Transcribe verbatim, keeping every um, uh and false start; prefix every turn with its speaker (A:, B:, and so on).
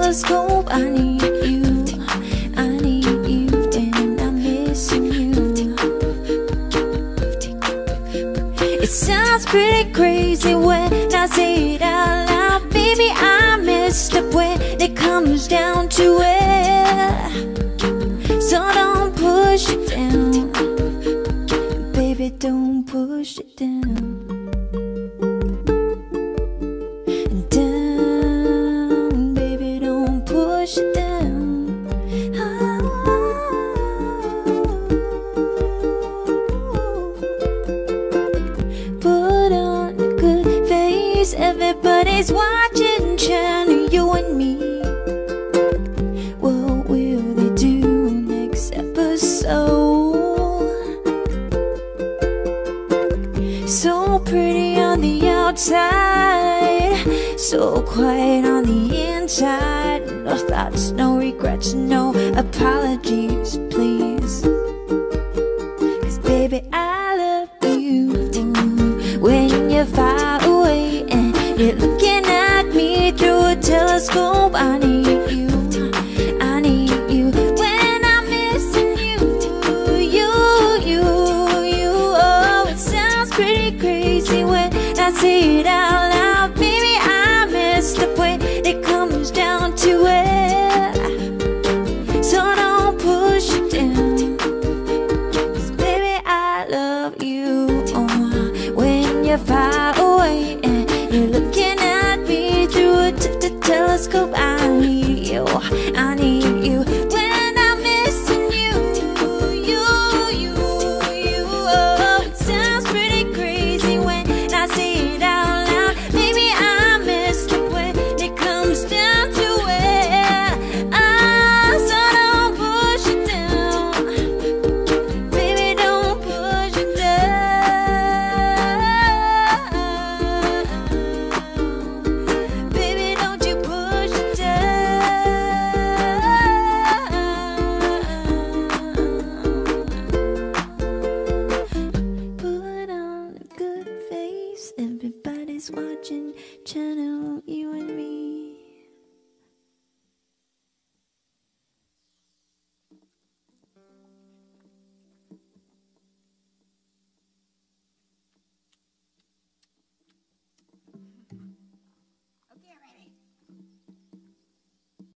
A: telescope. I need you, I need you, and I'm missing you. It sounds pretty crazy when I say it out loud. Baby, I messed up when it comes down to it. So don't push it down, baby, don't push it down. Down, baby, don't push it down. Oh. Put on a good face, everybody's watching, China, you and me. What will they do next episode? So pretty on the outside, so quiet on the inside. No thoughts, no regrets, no apologies, please. 'Cause baby, I love you when you're far away and you're looking at me through a telescope. I need you, I need you when I'm missing you, you, you, you. Oh, it sounds pretty crazy when I say it out loud. Baby, I messed up when it comes down to it. So don't push it down, 'cause baby, I love you. Oh, when you're far away and you're looking at me through a t -t telescope. I